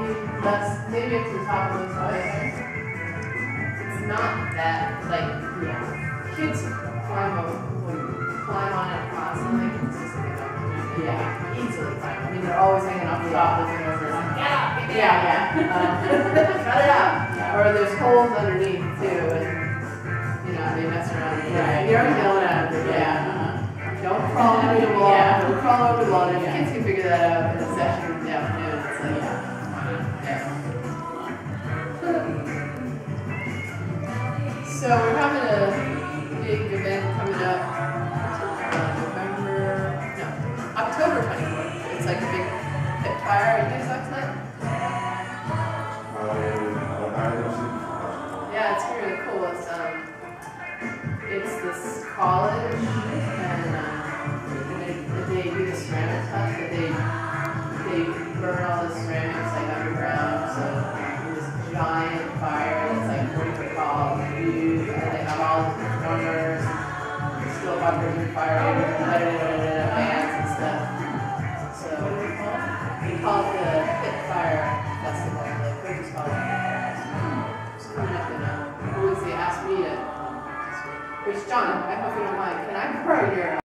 maybe it's the top of the side. It's not that, like, kids climb on it constantly. It's just like, easily climb. I mean, they're always hanging off the top, looking over, like, get up, get down. Cut it out. Or there's holes underneath, too, and, they mess around. You're yelling at them. Don't crawl under the wall. Don't crawl over the wall. And if kids can figure that out in a session in the afternoon, it's like, So we're having a big event coming up October 24th. It's like a big pit fire. Are you guys excited? Yeah, it's really cool. It's this college, and they do the ceramic stuff, but they burn all the ceramics like underground, so this giant fire that's like 40 foot tall, huge, and they have all the drummers, still bumpers and fire bands and stuff. So what do we call it? We call it the Pit Fire Festival. Like, what do you call it? Someone up in who was they asked me to. Which, John, I hope you don't mind. Can I borrow your